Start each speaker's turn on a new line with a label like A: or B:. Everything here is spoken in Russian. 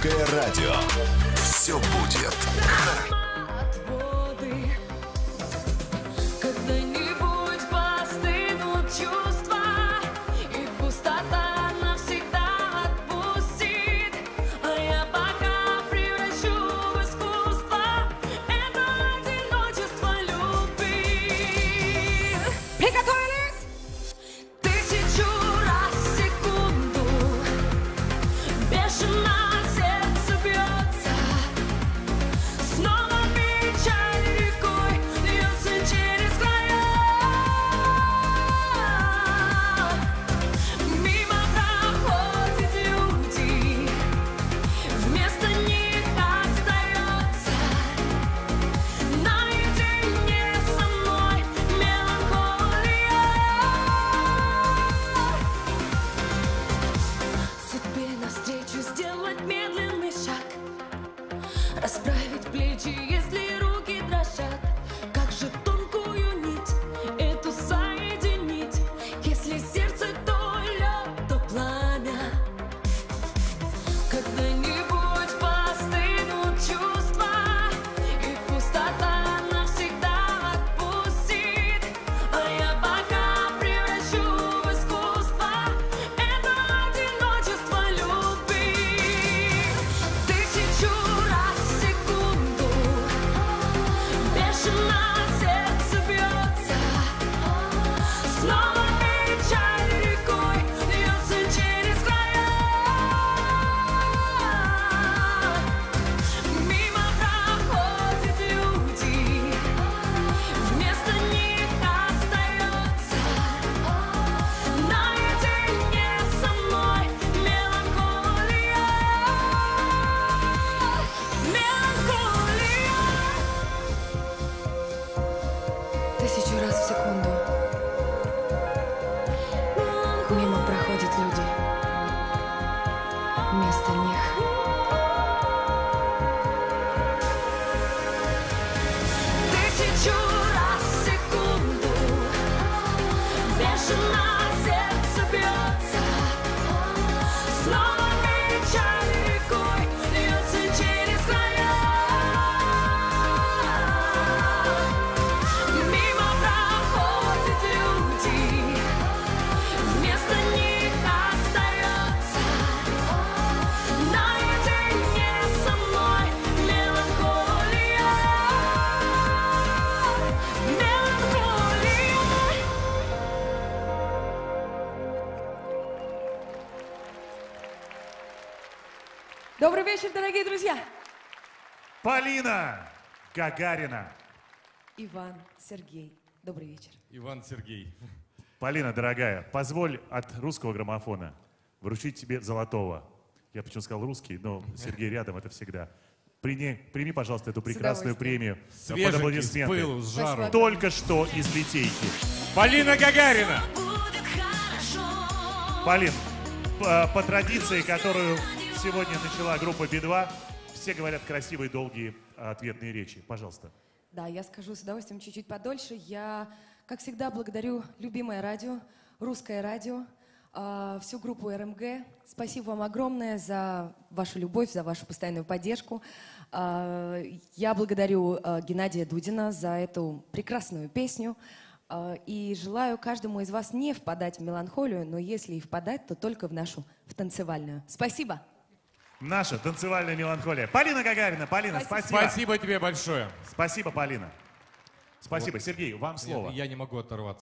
A: Русское радио. Все будет.
B: Когда-нибудь постынут чувства, и пустота навсегда отпустит. А я пока превращу в искусство это одиночество любви. Приготовились? Тысячу раз в секунду бешено сердце бьется. Снова печаль рекой льется через края. Мимо проходят люди, вместо них остается наедине со мной меланхолия. Судьбе навстречу сделать медленный шаг, расправить плечи, если руки дрожат. Как же тонкую нить эту соединить, если сердце то лед, то пламя. Когда-нибудь постынут чувства, и пустота навсегда отпустит. А я пока превращу в искусство это одиночество любви. Тысячу раз в секунду бешено сердце бьется. Снова печаль рекой льется через края. Мимо проходят люди, вместо них остается наедине со мной меланхолия. Меланхолия. Тысячу раз в секунду мимо проходят люди, вместо них тысячу раз в секунду бешено сердце бьется. Снова печаль рекой льется через края. Мимо проходят люди, вместо них остается наедине со мной меланхолия. Меланхолия.
C: Добрый вечер, дорогие друзья!
D: Полина Гагарина.
C: Иван, Сергей, добрый вечер.
E: Иван, Сергей.
D: Полина, дорогая, позволь от русского граммофона вручить тебе золотого. Я почему сказал русский, но Сергей рядом, это всегда. Прими, пожалуйста, эту прекрасную премию. Под
E: Свеженький, с
D: аплодисменты.
E: пылу, с жару.
C: Спасибо.
D: Только что из Литейки.
E: Полина Гагарина.
B: Будет хорошо.
D: Полин, по традиции, которую сегодня начала группа Би-2, все говорят красивые, долгие ответные речи. Пожалуйста.
C: Да, я скажу с удовольствием чуть-чуть подольше. Я, как всегда, благодарю любимое радио, Русское радио, всю группу РМГ. Спасибо вам огромное за вашу любовь, за вашу постоянную поддержку. Я благодарю Геннадия Дудина за эту прекрасную песню. И желаю каждому из вас не впадать в меланхолию, но если и впадать, то только в нашу, в танцевальную. Спасибо.
D: Наша танцевальная меланхолия. Полина Гагарина. Полина, спасибо.
E: Спасибо тебе большое.
D: Спасибо, Полина. Спасибо. Сергей, вам слово.
E: Я не могу оторваться.